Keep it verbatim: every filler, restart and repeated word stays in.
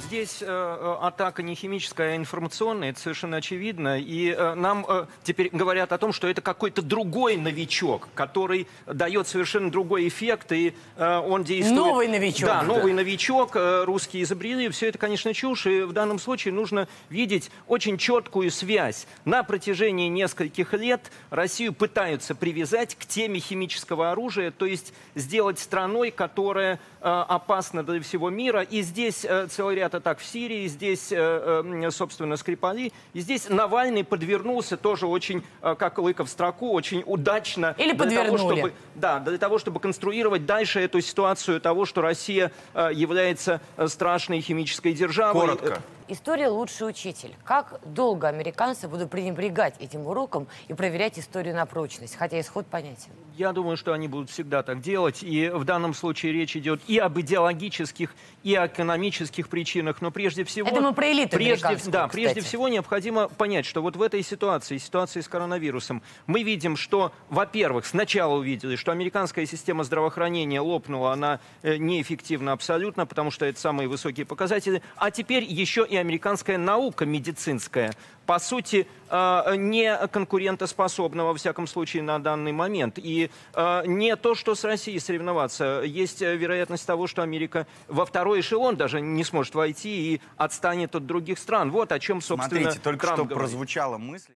здесь э, атака не химическая, а информационная, это совершенно очевидно. И э, нам э, теперь говорят о том, что это какой-то другой новичок, который дает совершенно другой эффект, и э, он действует... Новый новичок. Да, новый новичок, э, русские изобрели. Все это, конечно, чушь, и в данном случае нужно видеть очень четкую связь. На протяжении нескольких лет Россию пытаются привязать к теме химического оружия, то есть сделать страной, которая э, опасна для всего мира. И здесь э, целый ряд атак в Сирии, здесь, э, э, собственно, Скрипали. И здесь Навальный подвернулся тоже очень, э, как лыка в строку, очень удачно. Или для подвернули. того, чтобы, да, для того, чтобы конструировать дальше эту ситуацию того, что Россия э, является э, страшной химической державой. Коротко. История лучший учитель. Как долго американцы будут пренебрегать этим уроком и проверять историю на прочность, хотя исход понятен? Я думаю, что они будут всегда так делать. И в данном случае речь идет и об идеологических, и о экономических причинах. Но прежде всего... Это мы про элиту прежде, американскую, Да, кстати. прежде всего необходимо понять, что вот в этой ситуации, ситуации с коронавирусом, мы видим, что, во-первых, сначала увидели, что американская система здравоохранения лопнула, она э, неэффективна абсолютно, потому что это самые высокие показатели. А теперь еще и американская наука медицинская, по сути, э, не конкурентоспособна, во всяком случае, на данный момент. И э, не то, что с Россией соревноваться. Есть э, вероятность того, что Америка во второй эшелон даже не сможет войти и отстанет от других стран. Вот о чем, собственно, Смотрите, только Трамп что говорит. прозвучала мысль.